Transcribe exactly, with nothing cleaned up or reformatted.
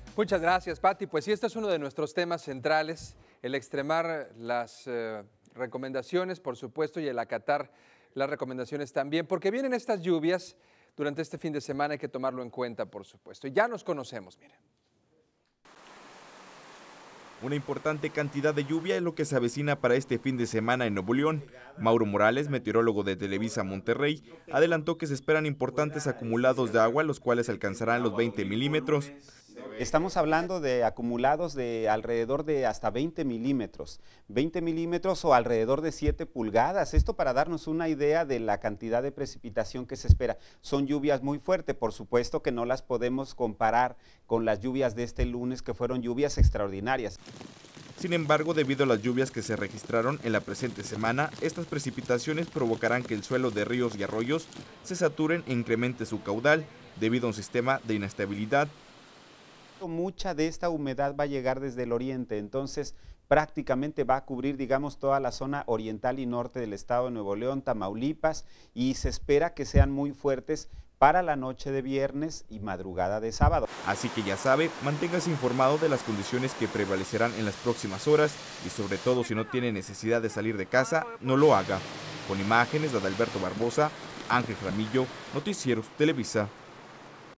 Muchas gracias, Pati. Pues sí, este es uno de nuestros temas centrales, el extremar las eh, recomendaciones, por supuesto, y el acatar las recomendaciones también, porque vienen estas lluvias durante este fin de semana, hay que tomarlo en cuenta, por supuesto. Y ya nos conocemos, miren. Una importante cantidad de lluvia es lo que se avecina para este fin de semana en Nuevo León. Mauro Morales, meteorólogo de Televisa Monterrey, adelantó que se esperan importantes acumulados de agua, los cuales alcanzarán los veinte milímetros. Estamos hablando de acumulados de alrededor de hasta veinte milímetros, veinte milímetros o alrededor de siete pulgadas. Esto para darnos una idea de la cantidad de precipitación que se espera. Son lluvias muy fuertes, por supuesto que no las podemos comparar con las lluvias de este lunes, que fueron lluvias extraordinarias. Sin embargo, debido a las lluvias que se registraron en la presente semana, estas precipitaciones provocarán que el suelo de ríos y arroyos se saturen e incremente su caudal, debido a un sistema de inestabilidad. Mucha de esta humedad va a llegar desde el oriente, entonces prácticamente va a cubrir, digamos, toda la zona oriental y norte del estado de Nuevo León, Tamaulipas, y se espera que sean muy fuertes para la noche de viernes y madrugada de sábado. Así que ya sabe, manténgase informado de las condiciones que prevalecerán en las próximas horas y sobre todo si no tiene necesidad de salir de casa, no lo haga. Con imágenes de Adalberto Barbosa, Ángel Ramillo, Noticieros Televisa.